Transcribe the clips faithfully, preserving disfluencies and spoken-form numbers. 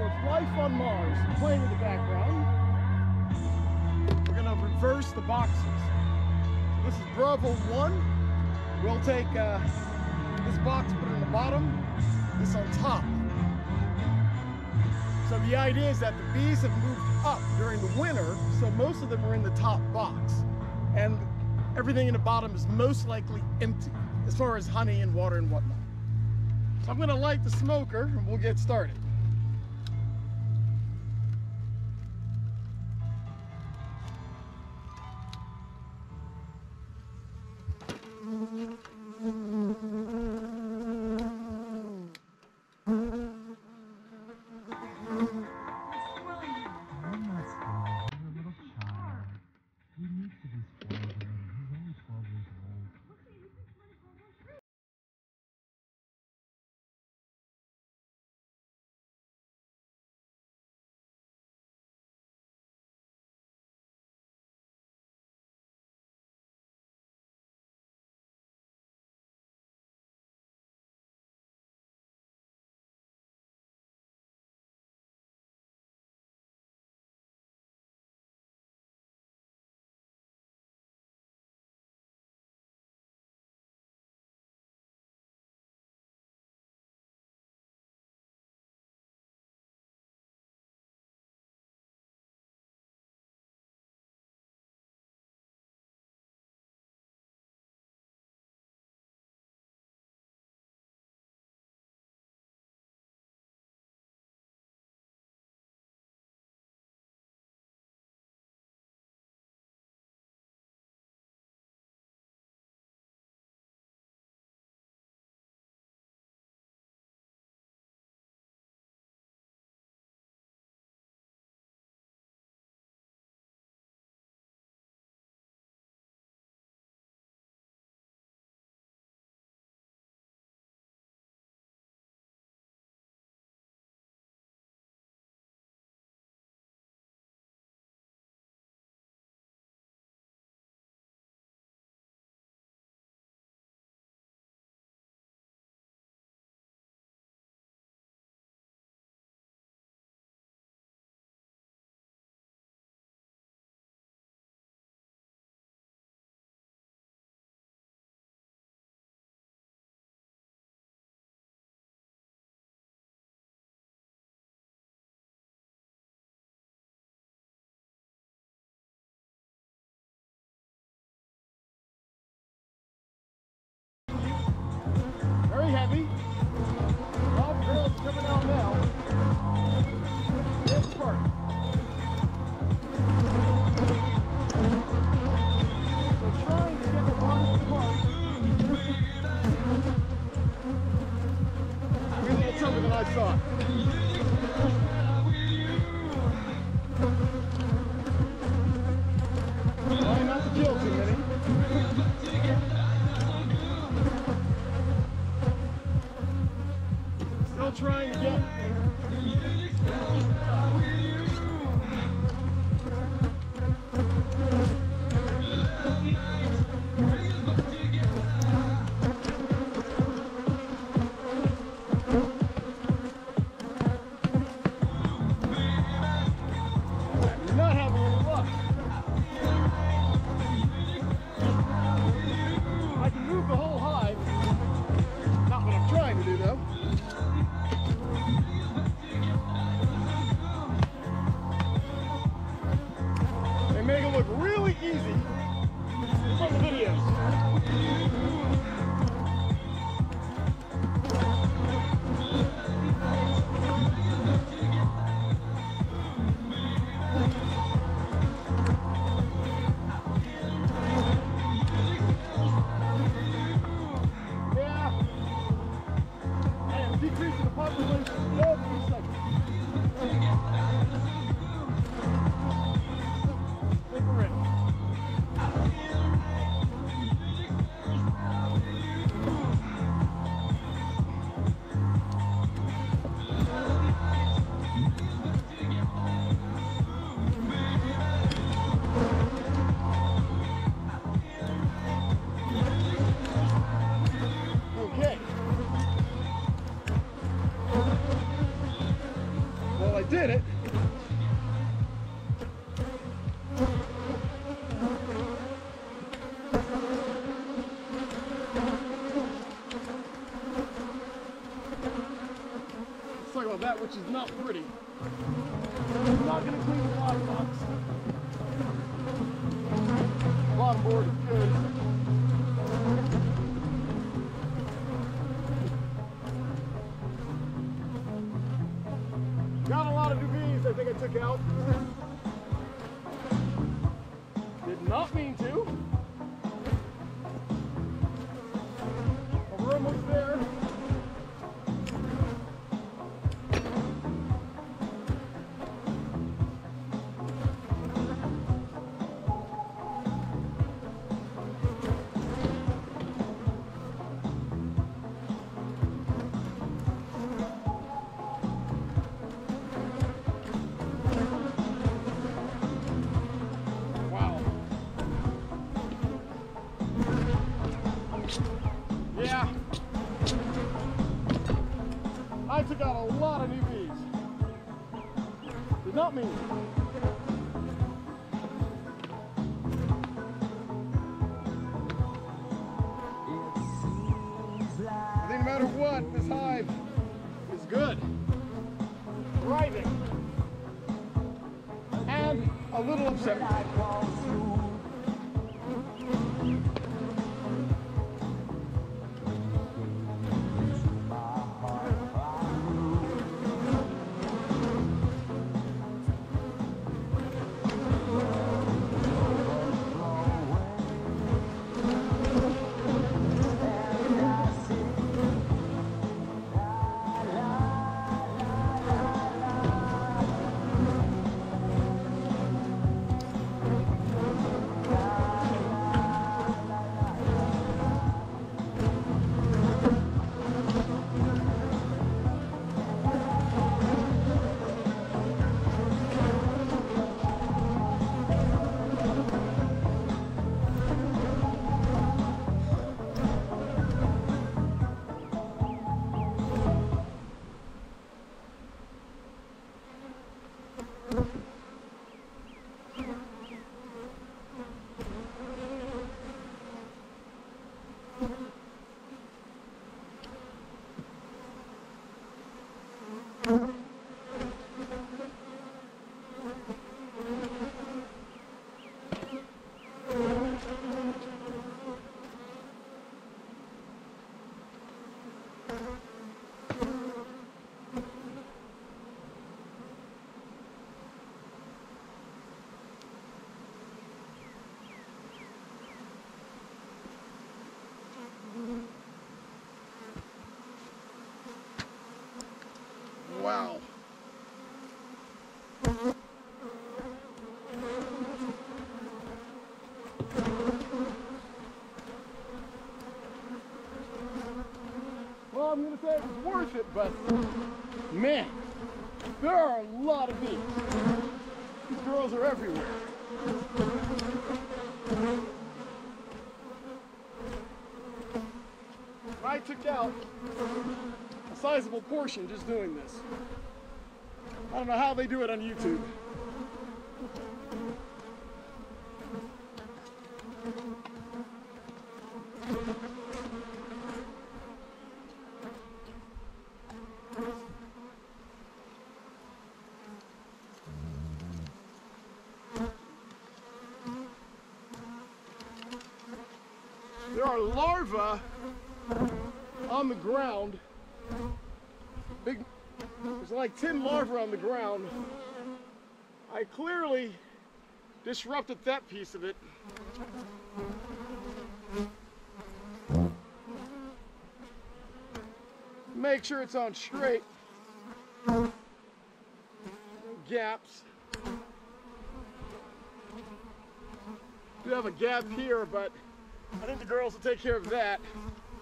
with Life on Mars playing in the background. We're going to reverse the boxes. So this is Bravo one. We'll take uh, this box, put it on the bottom, this on top. So the idea is that the bees have moved up during the winter, so most of them are in the top box. And everything in the bottom is most likely empty, as far as honey and water and whatnot. So I'm gonna light the smoker and we'll get started. I did it. Let's talk about that, which is not pretty. I'm not going to clean the bottom box. Bottom board is good. Got a lot of new bees I think I took out. Did not mean to. But we're almost there. Yeah, I took out a lot of new bees. Did not mean it. I think no matter what, this hive is good, thriving, and a little upset. Wow. Well, I'm going to say it was worth it, but man, there are a lot of bees. These girls are everywhere. I took out a sizable portion just doing this. I don't know how they do it on YouTube. There are larvae on the ground. Big, there's like ten larvae on the ground. I clearly disrupted that piece of it. Make sure it's on straight. No gaps. Do have a gap here, but I think the girls will take care of that.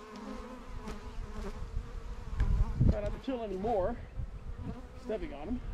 Try not to kill any more. Stepping on them.